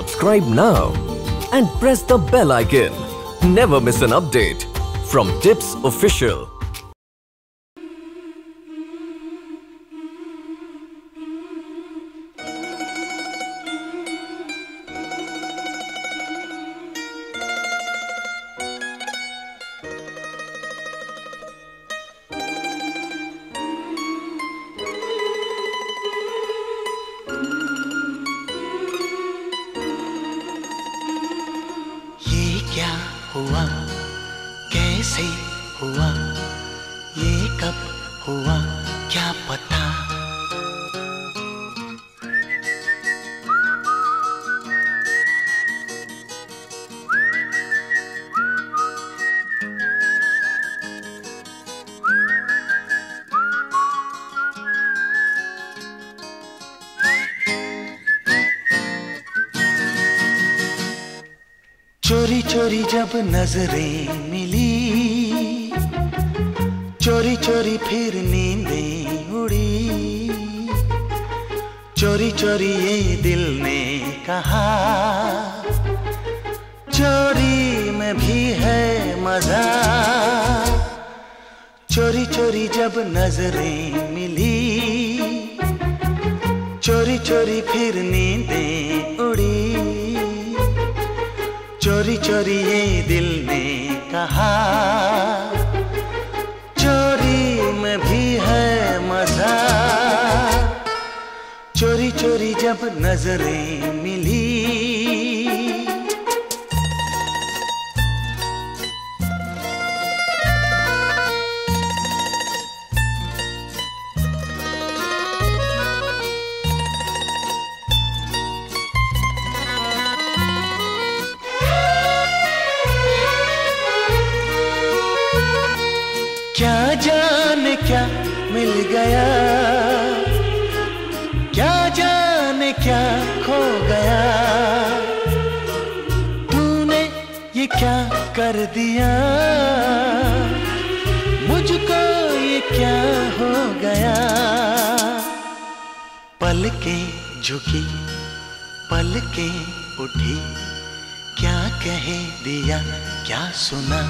Subscribe now and press the bell icon. Never miss an update from Tips Official. क्या हुआ, कैसे हुआ, ये कब हुआ, क्या पता। चोरी चोरी जब नजरें मिली, चोरी चोरी फिर नींदें उड़ी, चोरी चोरी ये दिल ने कहा, चोरी में भी है मजा। चोरी चोरी जब नजरें मिली, चोरी चोरी फिर नींदें उड़ी, चोरी चोरी ये दिल ने कहा, चोरी में भी है मजा। चोरी चोरी जब नजरें मिली, क्या जाने क्या मिल गया, क्या जाने क्या खो गया, तूने ये क्या कर दिया, मुझको ये क्या हो गया। पलकें झुकी, पलकें उठी, क्या कह दिया, क्या सुना।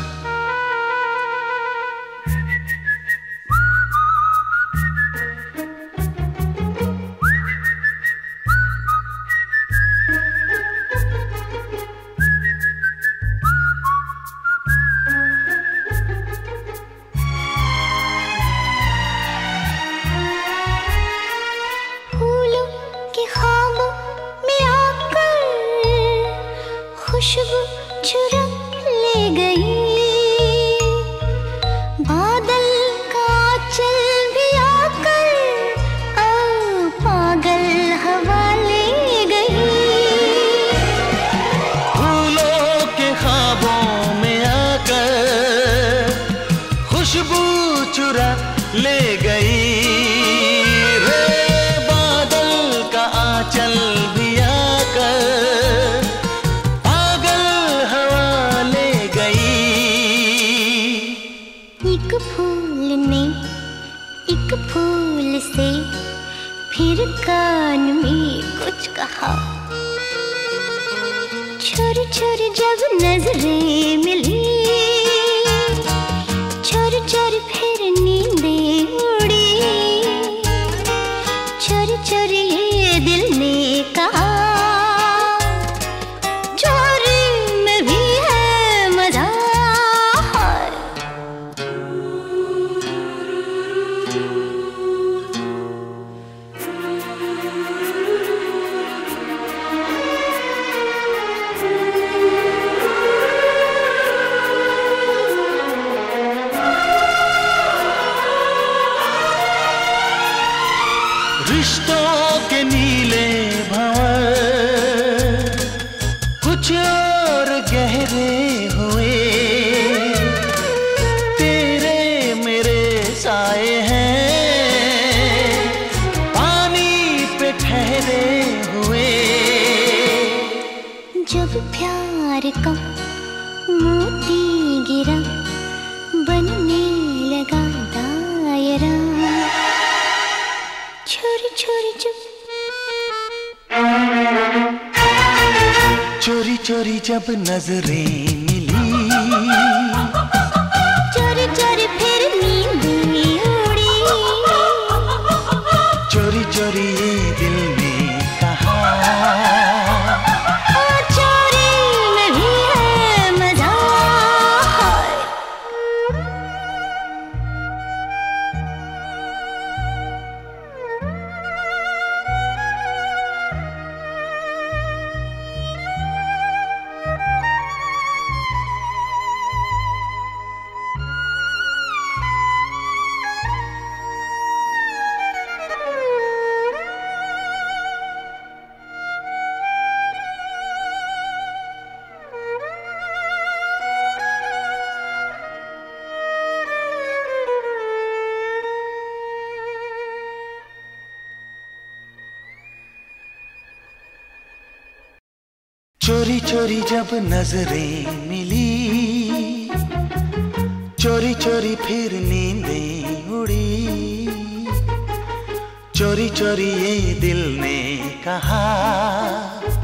खुशबू चुरा ले गई, बादल का चल भी आकर पागल हवा ले गई। फूलों के ख्वाबों में आकर खुशबू चुरा ले गई, रे बादल का आंचल भी आकर एक फूल से फिर कान में कुछ कहा। छोरी छोरी जब नजरें मिली, छोरी छोरी फिर नींदें उड़ी, छोरी छोरी ये दिल ने कहा, चोरी में भी है मजा। रिश्तों के नीले भंवर कुछ और गहरे हुए, तेरे मेरे साए हैं पानी पे ठहरे हुए। जब प्यार का मोती गिरा, बनने लगा दायरा, छोरी छोरी चुप चोरी चोरी जब नजरें मिली, चोरी चोरी फिर नींदें उड़ी, चोरी चोरी ये दिल ने कहा, चोरी में भी है मजा। चोरी चोरी जब नजरें मिली, चोरी चोरी फिर नींदें उड़ी, चोरी चोरी ये दिल ने कहा,